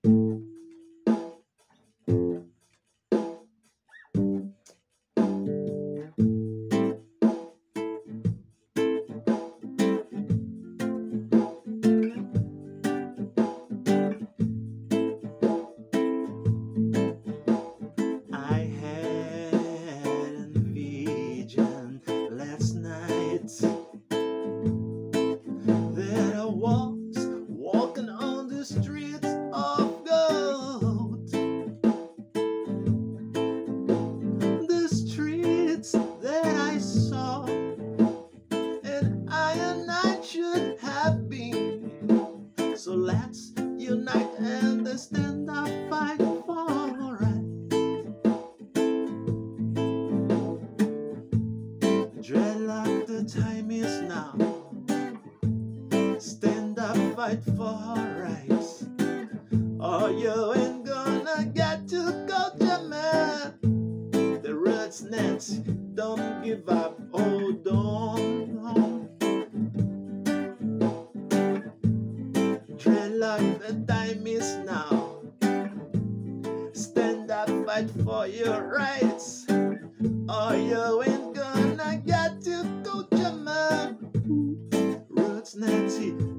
So let's unite and stand up, fight for right. Dreadlock, the time is now. Stand up, fight for rights. Or you ain't gonna get to go, Jamaican. The roots net, don't give up, hold on. Dreadlock, the time is now. Stand up, fight for your rights. Or you ain't gonna get to go, Jamaican. Roots net,